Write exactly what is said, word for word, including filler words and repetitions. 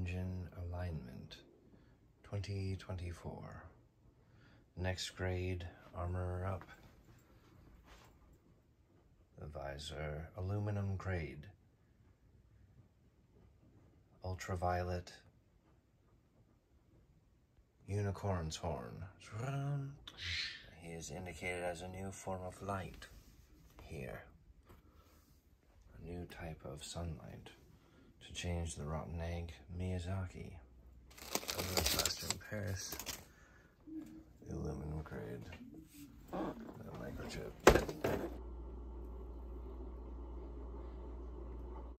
engine alignment, twenty twenty-four. Next grade, armor up. The visor, aluminum grade. Ultraviolet. Unicorn's horn. He is indicated as a new form of light here. A new type of sunlight to change the rotten egg. Miyazaki. Plaster in Paris. The aluminum grade. The microchip.